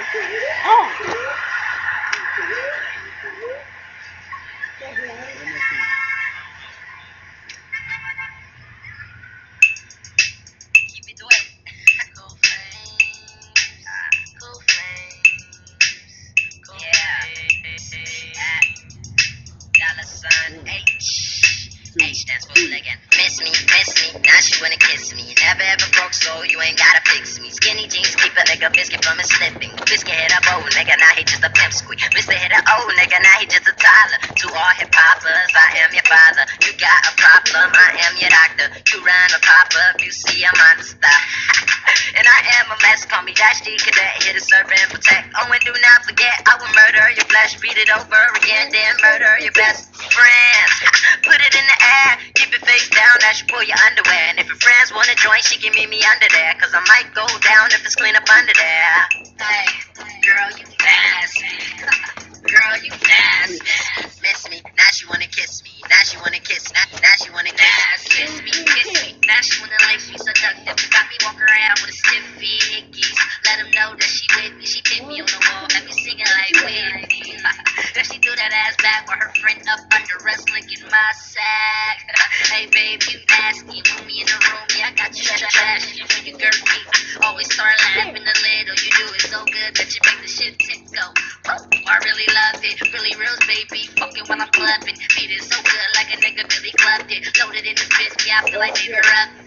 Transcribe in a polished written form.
Oh. Keep it wet. Cool flames. Cool flames. Cool flames. $sign H. H stands for hooligan. Miss me, now she wanna kiss me. Never ever broke, so you ain't gotta fix me. Skinny jeans keep a nigga biscuit from his slipping. Biscuit hit a bowl, nigga, now he just a pimp squeak. Biscuit hit a old nigga, now he just a toddler. To all hip hoppers, I am your father. You got a problem, I am your doctor. You run a pop up, you see a monster. And I am a mess, call me Dash D Cadet, here to serve and protect. Oh, and do not forget, I will murder your flesh, beat it over again, then murder your best friends. Put it in the air, keep it face down as you pull your underwear. And if your friends wanna join, she can meet me under there, cause I might go down if it's clean up under there. Hey, girl, you nasty. Girl, you nasty. Miss me, now she wanna kiss me. Now she wanna kiss, now she wanna kiss me. Kiss me, now she wanna like me seductive. Got me walk around with a stiffy hickeys. Let them know that she with me. She pick me on the wall, got me singing like Whitney. Then she threw that ass back with her friend up under us, licking my sack. Hey babe, you nasty. Put me in the room, yeah, I got you trashy. When you girthy, always start laughing a little. You do it so good that you make the shit tickle. I really love it, really real, baby. Fucking while I'm clubbing, beat it so good like a nigga really clubbed it. Loaded in this bitch, yeah, I feel like Baby Ruff